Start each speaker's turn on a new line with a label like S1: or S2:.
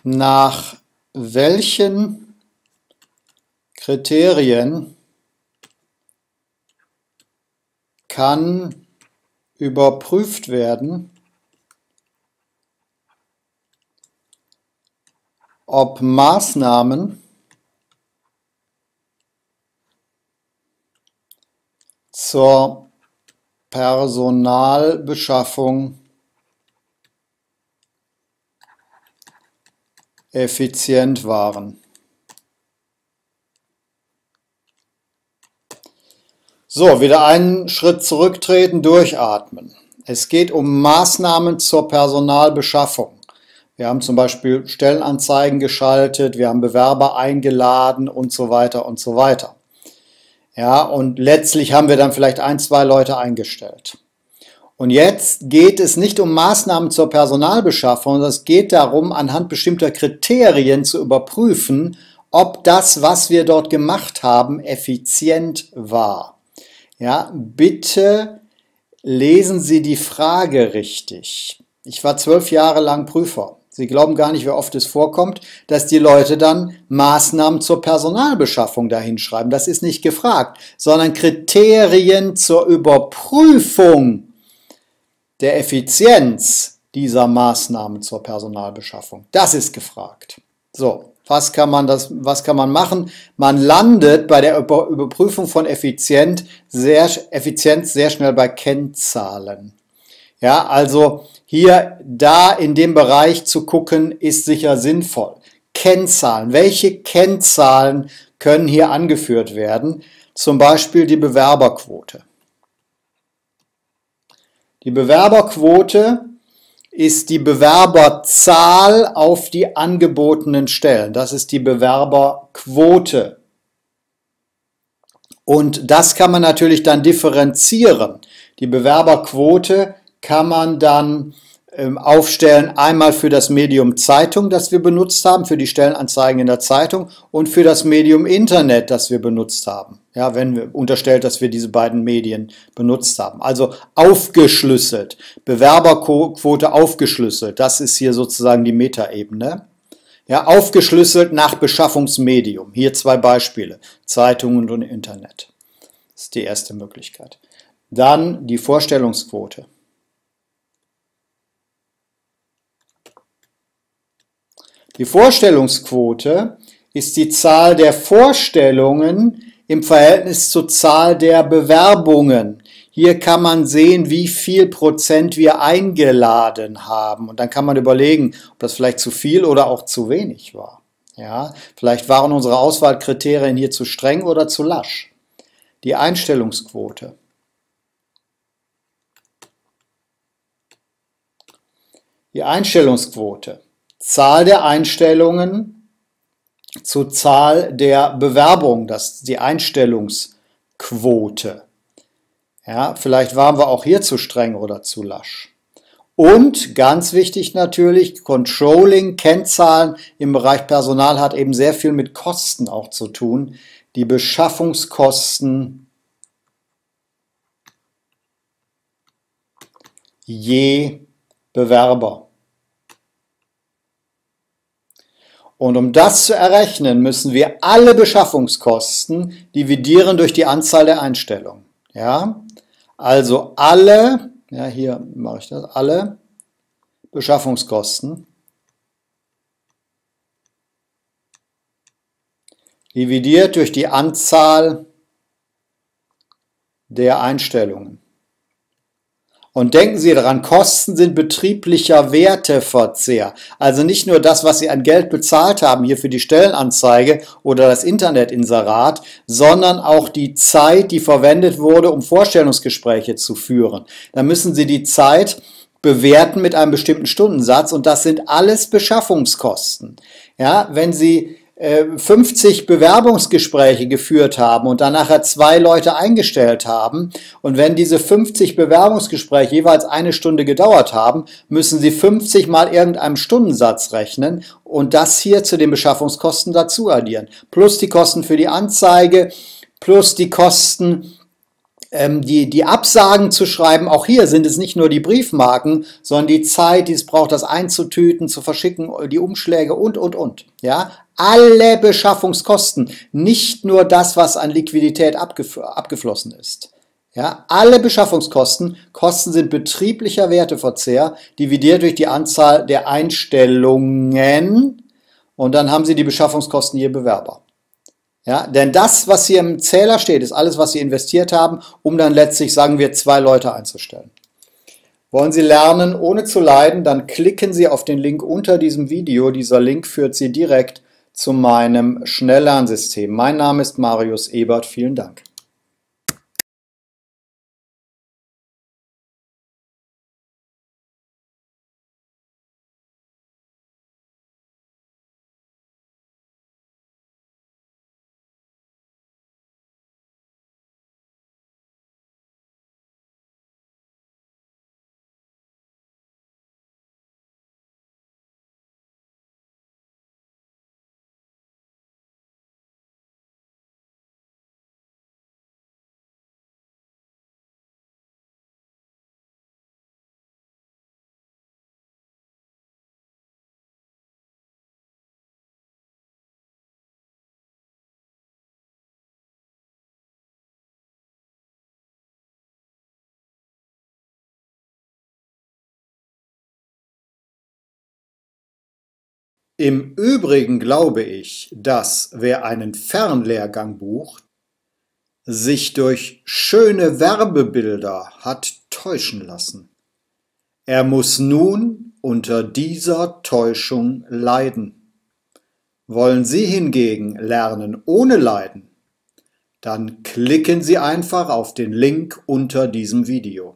S1: Nach welchen Kriterien kann überprüft werden, ob Maßnahmen zur Personalbeschaffung effizient waren? So, wieder einen Schritt zurücktreten, durchatmen. Es geht um Maßnahmen zur Personalbeschaffung. Wir haben zum Beispiel Stellenanzeigen geschaltet, wir haben Bewerber eingeladen und so weiter und so weiter. Ja, und letztlich haben wir dann vielleicht 1, 2 Leute eingestellt. Und jetzt geht es nicht um Maßnahmen zur Personalbeschaffung, sondern es geht darum, anhand bestimmter Kriterien zu überprüfen, ob das, was wir dort gemacht haben, effizient war. Ja, bitte lesen Sie die Frage richtig. Ich war 12 Jahre lang Prüfer. Sie glauben gar nicht, wie oft es vorkommt, dass die Leute dann Maßnahmen zur Personalbeschaffung dahinschreiben. Das ist nicht gefragt, sondern Kriterien zur Überprüfung der Effizienz dieser Maßnahmen zur Personalbeschaffung. Das ist gefragt. So, was kann man machen? Man landet bei der Überprüfung von Effizienz sehr schnell bei Kennzahlen. Ja, also hier, da in dem Bereich zu gucken, ist sicher sinnvoll. Kennzahlen. Welche Kennzahlen können hier angeführt werden? Zum Beispiel die Bewerberquote. Die Bewerberquote ist die Bewerberzahl auf die angebotenen Stellen. Das ist die Bewerberquote. Und das kann man natürlich dann differenzieren. Die Bewerberquote kann man dann aufstellen, einmal für das Medium Zeitung, das wir benutzt haben, für die Stellenanzeigen in der Zeitung und für das Medium Internet, das wir benutzt haben. Ja, wenn wir unterstellt, dass wir diese beiden Medien benutzt haben. Also aufgeschlüsselt, Bewerberquote aufgeschlüsselt, das ist hier sozusagen die Metaebene. Ja, aufgeschlüsselt nach Beschaffungsmedium. Hier 2 Beispiele, Zeitungen und Internet. Das ist die erste Möglichkeit. Dann die Vorstellungsquote. Die Vorstellungsquote ist die Zahl der Vorstellungen im Verhältnis zur Zahl der Bewerbungen. Hier kann man sehen, wie viel Prozent wir eingeladen haben. Und dann kann man überlegen, ob das vielleicht zu viel oder auch zu wenig war. Ja, vielleicht waren unsere Auswahlkriterien hier zu streng oder zu lasch. Die Einstellungsquote. Die Einstellungsquote. Zahl der Einstellungen zur Zahl der Bewerbungen, das ist die Einstellungsquote. Ja, vielleicht waren wir auch hier zu streng oder zu lasch. Und ganz wichtig natürlich, Controlling, Kennzahlen im Bereich Personal hat eben sehr viel mit Kosten auch zu tun. Die Beschaffungskosten je Bewerber. Und um das zu errechnen, müssen wir alle Beschaffungskosten dividieren durch die Anzahl der Einstellungen. Ja? Also alle, ja, hier mache ich das, alle Beschaffungskosten dividiert durch die Anzahl der Einstellungen. Und denken Sie daran, Kosten sind betrieblicher Werteverzehr. Also nicht nur das, was Sie an Geld bezahlt haben, hier für die Stellenanzeige oder das Internetinserat, sondern auch die Zeit, die verwendet wurde, um Vorstellungsgespräche zu führen. Da müssen Sie die Zeit bewerten mit einem bestimmten Stundensatz und das sind alles Beschaffungskosten. Ja, wenn Sie 50 Bewerbungsgespräche geführt haben und dann nachher 2 Leute eingestellt haben und wenn diese 50 Bewerbungsgespräche jeweils 1 Stunde gedauert haben, müssen Sie 50 mal irgendeinem Stundensatz rechnen und das hier zu den Beschaffungskosten dazu addieren. Plus die Kosten für die Anzeige, plus die Kosten die Absagen zu schreiben, auch hier sind es nicht nur die Briefmarken, sondern die Zeit, die es braucht, das einzutüten, zu verschicken, die Umschläge und. Ja? Alle Beschaffungskosten, nicht nur das, was an Liquidität abgeflossen ist. Ja? Alle Beschaffungskosten, Kosten sind betrieblicher Werteverzehr, dividiert durch die Anzahl der Einstellungen und dann haben Sie die Beschaffungskosten je Bewerber. Ja, denn das, was hier im Zähler steht, ist alles, was Sie investiert haben, um dann letztlich, sagen wir, 2 Leute einzustellen. Wollen Sie lernen, ohne zu leiden, dann klicken Sie auf den Link unter diesem Video. Dieser Link führt Sie direkt zu meinem Schnelllernsystem. Mein Name ist Marius Ebert. Vielen Dank. Im Übrigen glaube ich, dass wer einen Fernlehrgang bucht, sich durch schöne Werbebilder hat täuschen lassen. Er muss nun unter dieser Täuschung leiden. Wollen Sie hingegen lernen ohne Leiden? Dann klicken Sie einfach auf den Link unter diesem Video.